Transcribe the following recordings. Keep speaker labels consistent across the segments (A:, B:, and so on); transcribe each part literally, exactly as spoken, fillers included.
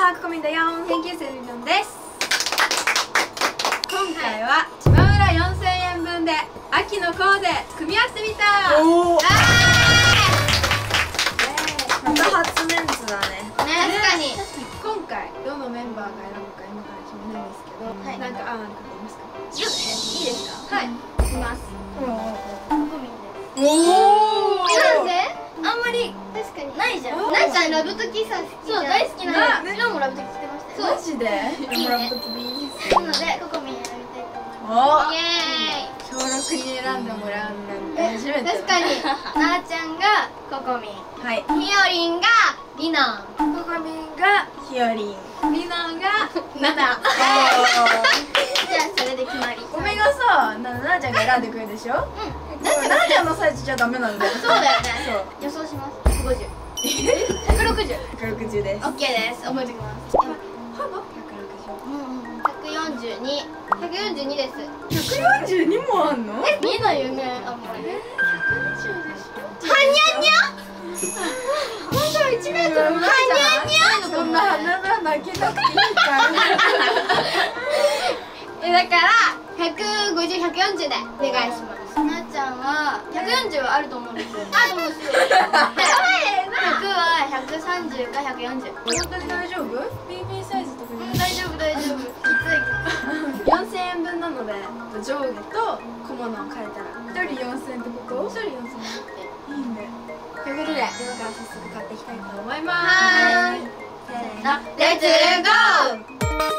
A: は、ここみんだよん。研究生りのんです。今回はしまむらよんせんえんぶんで秋のコーデ組み合わせてみた。おお。また初メンツだね。
B: ね、確かに。
A: 今回どのメンバーが選ぶか今から決めないんですけど、はい、なんかあなんかありますか？
B: いいですか？はい。います。
A: お
B: お。なんで？あんまり確かにないじゃん。なっちゃんラブトキさ好きじゃん。そう大好きなの。昨日もラブトキしてましたよ。
A: マジで？ラブトキです。
B: なのでココミン選びたいと思います。イエーイ。
A: 小ろくに選んでもらうなんて初めて。
B: 確かに。なーちゃんがココミン。はい。ひよりんがりのん。
A: ココミンがひよりん。りのんがなな。
B: じゃあそれで決まり。
A: ごめんがさ、ななちゃんが選んでくるでしょ。うん。ななちゃんのサイズじゃダメなんだよ。そうだよね。
B: 予想します。ひゃくごじゅう。ひゃくろくじゅう。
A: ひゃくろくじゅうです。
B: オッケーです。覚えておきます。
A: ハブひゃくろくじゅう。
B: うんうん。ひゃくよんじゅうに。ひゃくよんじゅうにです。
A: ひゃくよんじゅうにもあんの？
B: え、見えないよね。あんまり。ひゃくにじゅうでしょ。はにゃにゃ。本当いちメートル。はにゃにゃ。
A: そんな鼻が泣けなくていいから。
B: え、だからひゃくごじゅう、ひゃくよんじゅうでお願いします。なっちゃんはひゃくよんじゅうはあると思うんですよ。あると思うんですよ。ひゃくはひゃくさんじゅうかひゃくよんじゅう。
A: 本当に大丈夫？ビービー サイズとかに。
B: 大丈夫大丈夫。きつい。
A: よんせんえんぶんなので上下と小物を変えたらひとりよんせんえんってこと？ひとりよんせんえん。いいね。ということで今から早速買っていきたいと思います。はい。せーの、レッツゴー。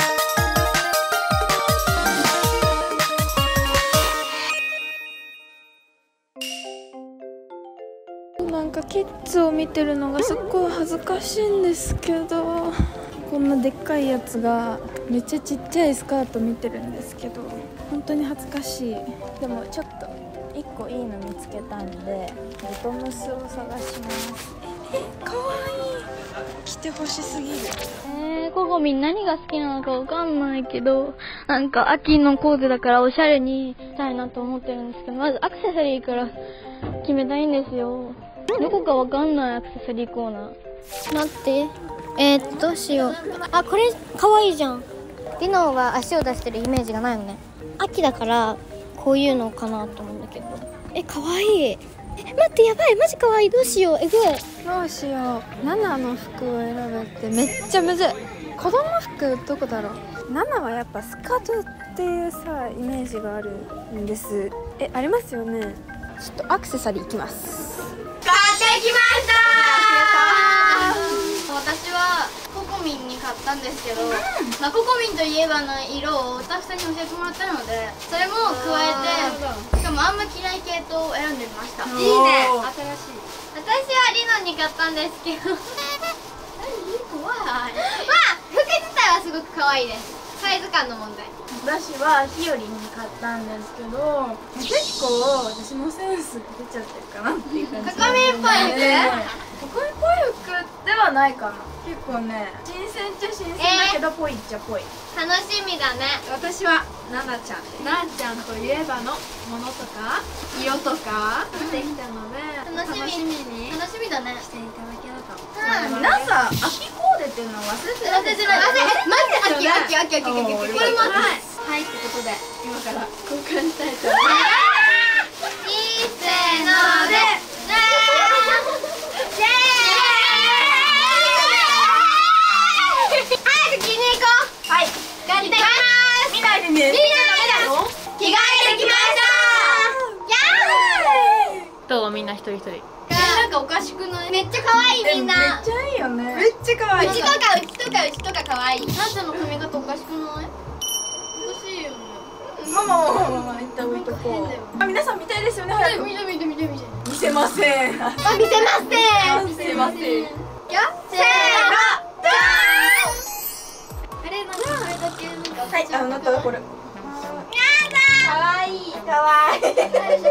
A: なんかキッズを見てるのがすっごい恥ずかしいんですけど、こんなでっかいやつがめっちゃちっちゃいスカート見てるんですけど本当に恥ずかしい。でもちょっといっこいいの見つけたんでボトムスを探します。ええかわいい。着てほしすぎる。
C: えー、ココミン何が好きなのかわかんないけど、なんか秋のコーデだからおしゃれにしたいなと思ってるんですけど、まずアクセサリーから決めたいんですよ。どこかわかんないアクセサリーコーナー。待って、えー、どうしよう。あ、これかわいいじゃん。リノは足を出してるイメージがないのね。秋だからこういうのかなと思うんだけど。え、かわいい。え、待って、やばい、マジかわいい。どうしよう。えぐい。
A: どうしよう。ナナの服を選べってめっちゃむずい。子供服どこだろう。ナナはやっぱスカートっていうさイメージがあるんです。え、ありますよね。ちょっとアクセサリーいきます。
B: 買ってきましたー。私はココミンに買ったんですけど、うん、まあ、ココミンといえばの色をスタッフさんに教えてもらったのでそれも加えて、しかもあんま着ない系統を選んでみました。いいね、新しい。私はリノに買ったんですけど何怖い。まあ服自体はすごく可愛いです。サイズ感の問題。
A: 私はひよりに買ったんですけど結構私のセンスが出ちゃってるかなっていう感じ。
B: ココミンっぽい服？
A: ココミンっぽい服ではないかな。結構ね新鮮っちゃ新鮮だけどぽいっちゃぽい。
B: 楽しみだね。
A: 私はナナちゃんで、ナナちゃんといえばのものとか色とか見てきたので、楽しみに楽しみだねしていただけると。皆さん秋コーデっていうのを忘れてないですか？
B: 忘れてない。マジで秋秋秋秋秋秋。これも
A: はい、ってことで今から交換したいと思います。
B: いいせーので早く着に行こう。はい、買ってきます。
A: 見ないでね。見ないでの
B: 着替えてきましたー。やー。
C: どう？みんな一人一人。
B: なんかおかしくない？めっちゃ可愛いみんな。
A: めっちゃいいよね。めっちゃ可愛い。
B: うちとかうちとかうちとか可愛い。なんちゃんの髪型おかしくない？おかしいよね。
A: ママママママ一旦置いとこう。あ、皆さん見たいですよね。早く。
B: 見て見て見て見て。
A: 見せません。
B: あ、見せません。
A: 見せません。
B: いや、せーの。ドーン。あれなんかこれだけなんか。
A: はい、あなたこれ。やだ。可愛い可愛い。やだ。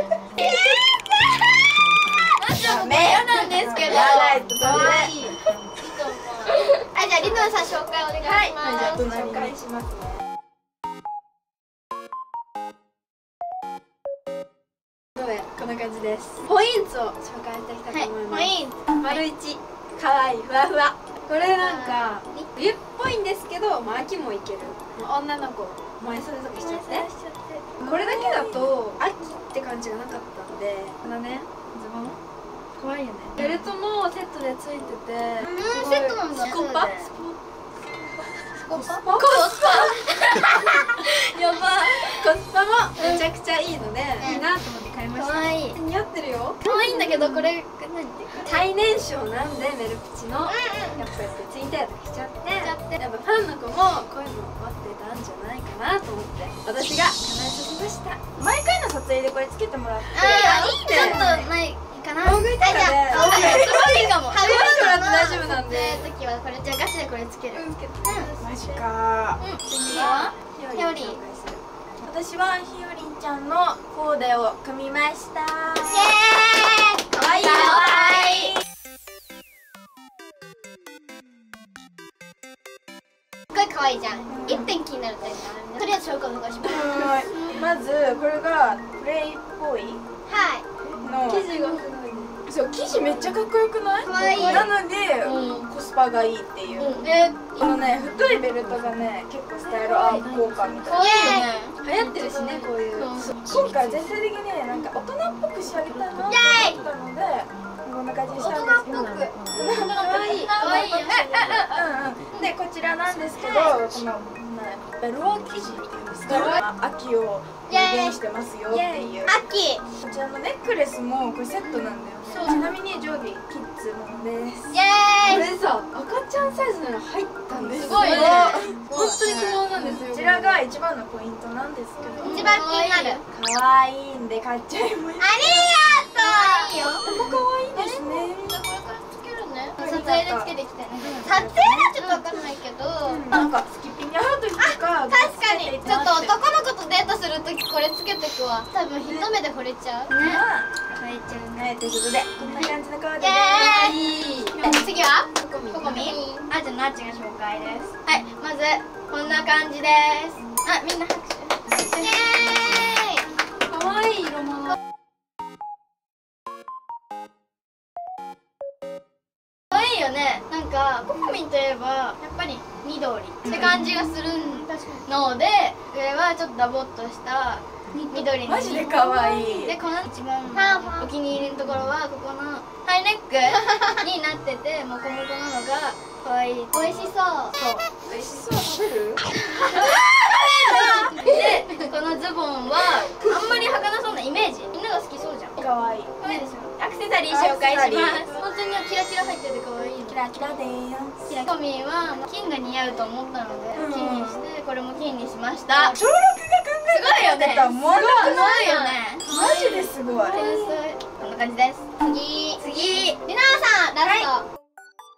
B: なんちゃんも嫌なんですけど。可愛い。いいと思う。あ、じゃあリノさん紹介お願いします。はい、
A: じゃあ紹介しますね。こんな感じです。ポイントを紹介していきたいと思います。はい、ポイント。丸一、可愛いふわふわ。
D: これなんか冬っぽいんですけど、まあ、秋もいける女の子前袖とかしちゃって、これだけだと秋って感じがなかったんで、このねズボン可愛いよね。ベルトもセットでついてて、
B: うん、セットなんだ。
D: スコパ
B: コスパ
D: コスパやばコスパもめちゃくちゃいいので、いいなと思って買いました。
B: 可愛い。
D: 似合ってるよ。
B: 可愛いんだけど、これ何ていうか
D: 最年少なんでメルプチのやっぱやってツインテールとかしちゃってやっぱファンの子もこういうの待ってたんじゃないかなと思って私が叶えさせました。
A: 毎回の撮影でこれつけてもらって、
B: あー、いいね。ちょっとないかな。
D: 大食いとかで
B: 今回すごいいいかも。
D: 食べてもらって大丈夫なんで
B: 撮影時はこれじゃあガチでこれつける。
D: つけて
A: マジか。
B: 次は
D: ひ
B: より
A: 私はひよりんちゃんのコーデを組みました。
B: イエーイ。可愛いよ。すごい可愛いじゃん。一点気になる点がある。とりあえず紹介お願いします。
A: まずこれがプレイっぽい
B: はい。
A: の
D: 生地がすごいね。
A: そう生地めっちゃかっこよくない？
B: 可愛い。
A: なので、
B: うん
A: コスパがいいっていう、
B: うん。え、
A: このね太いベルトがね結構スタイルアップ効果みたいな。
B: 可愛いよね。
D: 流行ってるしね、こういう
A: 今回全体的にねなんか大人っぽく仕上げたいなと思ったのでこんな感じにしたんですけど、
B: 大人っぽく
D: 可愛い
B: 可愛いよ。
A: うんうん、でこちらなんですけど、このベルオ生地っていうんですか、秋を表現してますよっていう。
B: 秋。
A: こちらのネックレスもこれセットなんだよね。ちなみに上下キッズものです。
B: イエーイ。
D: これさ、赤ちゃんサイズのの入ったんです
B: すごいね。
D: 本当に小物なんですよ。
A: こちらが一番のポイントなんですけど、
B: 一番気になる。
A: 可愛いんで買っちゃいまし
B: ありがとう。いいよ。
A: た。可愛いですね。
B: これからつけるね。撮影でつけてきてね。撮影はちょっとわかんないけど。
A: なんかスキッピングハートとか
B: 確かに。ちょっと男の子とデートするときこれつけてくわ。多分一目で惚れちゃう。ね。惚れちゃうね。
A: はい、ということでこんな感じのコーデ
B: イ
A: で
B: エーイ。次はココミン。あ、じゃあなっちが紹介です。はい、まずこんな感じです。あ、みんな拍手。イエーイ。
D: 可愛い色物。
B: 可愛いよね。なんかココミンといえばやっぱり緑って感じがするので、上はちょっとダボっとした緑に。
A: マジで可愛い。
B: でこの一番お気に入りのところはここのハイネックになっててモコモコなのが可愛い。美味しそう。そう
A: 美味しそう。食べる？
B: でこのズボンはあんまり履かなそうなイメージ。みんなが好きそうじゃん。
A: 可愛い。
B: 可愛いでしょ。アクセサリー紹介します。本当にキラキラ入ってて可愛いの。
A: キラキラでーす。
B: キラコミンは金が似合うと思ったので金にしてこれも金にしました。
A: 小六が考えたよね。思わなくない？
B: すごいよね。
A: マジですごい。
B: 天才。こんな感じです。次次リナさんラスト。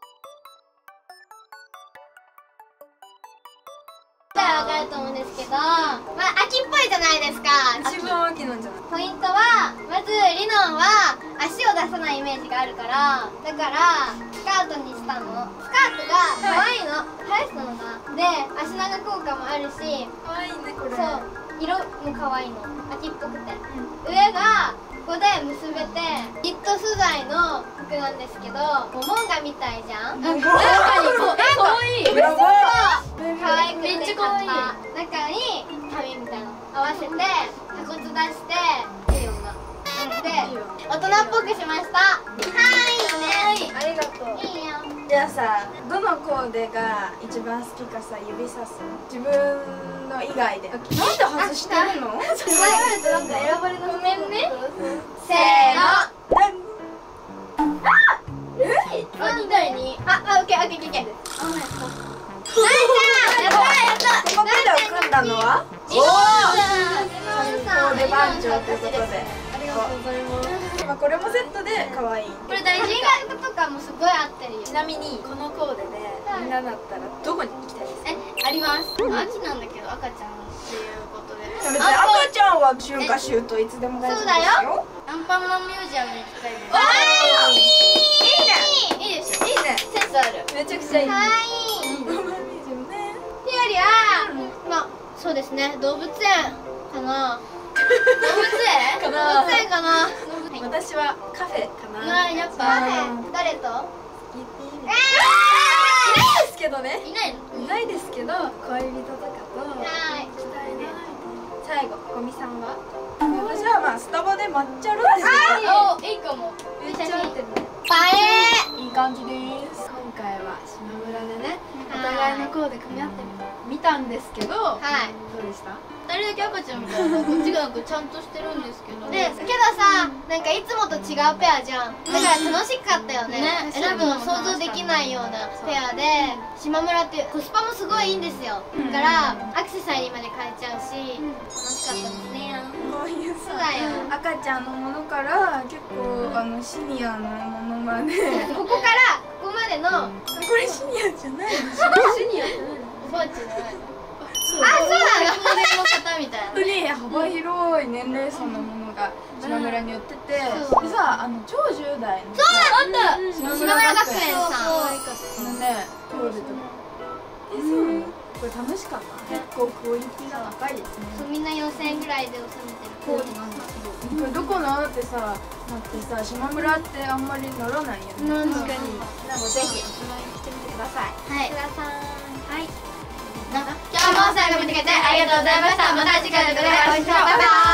B: わかると思うんですけど、まあ秋っぽいじゃないですか。
D: 一番秋なんじゃない？
B: ポイントはまずリノンは足を出さないイメージがあるからだからスカートにしたの。スカートが可愛いの。ハイスなのがで足長効果もあるし、
D: 可愛いねこれ。
B: そう色も可愛いの。秋っぽくて上がここで結べてニット素材の服なんですけどモモンガみたいじゃん。中にこう可愛い。
A: ブラボー。
B: 可愛くてめっちゃ可愛い。中に髪みたいなの合わせて鎖骨出していいよな。で大人っぽくしました。はいね。
A: ありがとう。
B: いいよ。
A: じゃあさ、どのコーデが一番好きかさ指さす。自分の以外で。なんで外してるの？
B: なんか選ばれなごめんね。せーの。あ、に対に。あ、あ、オッケー、オッケー、オッケー。あ、やった。なっちゃん、やったやった。
A: ここで組んだのは？
B: おお。
A: コーデ番長ということで。ありがとうございます。まあこれもセットで可愛い。
B: これ大事なとかもすごい合ってるよ。
D: ちなみにこのコーデでみんなだったらどこに行きたいですか？
B: え、あります。秋なんだけど赤ちゃんっていうことで。
A: 別に赤ちゃんは春夏秋冬いつでも大丈夫ですよ。
B: アンパンマンミュージアムに行きたいです。
D: あ
B: ーいいね。いいでしょ。
D: いいね。
B: センスある。
D: めちゃくちゃいい。
B: 可愛い。ひよりは、まあそうですね。動物園かな。動物園？
D: かな。
B: 動物園かな。
D: 私はカフェかな。
B: まあやっぱ誰と？
D: スキッピー。
B: えー
D: どね
B: いないの？
D: いないですけど、恋人とかと
B: はい
D: したいね。最後、こみさんは？私はまあスタバで抹茶ラテ
B: お、いいかも。
D: めっちゃ合ってるね。
B: 映え。
D: いい感じです。今回は島村でね、お互いのコーデ組み合ってみたんですけど、
B: はい。
D: どうでした？
B: 二人だけ赤ちゃんみたいな、こっちがなんかちゃんとしてるんですけど。で、けどさ、なんかいつもと違うペアじゃん。だから楽しかったよね。
D: ね
B: 選ぶの想像できないようなペアで、島村ってコスパもすごいいいんですよ。だからアクセサリーまで買えちゃうし、楽しかったですね。
A: こういう
B: そう
A: さ
B: だよ。
A: 赤ちゃんのものから結構あのシニアのものまで
B: ここからここまでの
A: これシニアじゃないでしょ。
D: シニアって何？
B: おばあちゃんじゃないの？
A: そう
B: あ、そうなの。高齢の方みたいな。
A: 本当に幅広い年齢層のものが島村に売ってて、
B: そう
A: でさ、あの超じゅう代の
B: そうだ、
A: 島
B: 島村学園さん。
A: のねコーデとかえ、そうこれ楽しかった。結構クオリティが高いですね。
B: そう、みんなよんせんえんぐらいで収めてるコーデなんですけど。
A: これどこのってさ、なってさ、島村ってあんまり乗らないよね。
B: 確かに。
D: なのでぜひお願いしてみてください。
B: はい。
D: ください。
B: はい。今日も最後まで見てくれてありがとうございました。また次回の動画でお会いしましょう。バ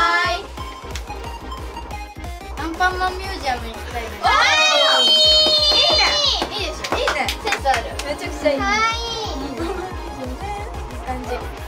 B: イバイ。アンパンマンミュージアムに行きたいです。
D: おー、いいね。
B: いいでしょ。
D: いいね。
B: センスある。
D: めちゃくちゃいい。
B: かわいい。
A: いい感じ。